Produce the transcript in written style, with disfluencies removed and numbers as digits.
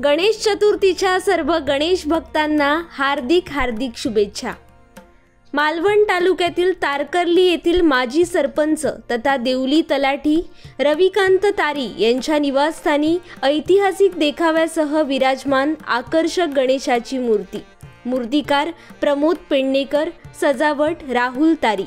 गणेश चतुर्थीच्या सर्व गणेश भक्तांना हार्दिक हार्दिक शुभेच्छा। मालवण तालुक्यातील तारकर्ली येथील माजी सरपंच तथा देवली तलाठी रविकांत तारी यांच्या निवासस्थानी ऐतिहासिक देखाव्यासह विराजमान आकर्षक गणेशाची मूर्ती। मूर्तिकार प्रमोद पेडणेकर, सजावट राहुल तारी।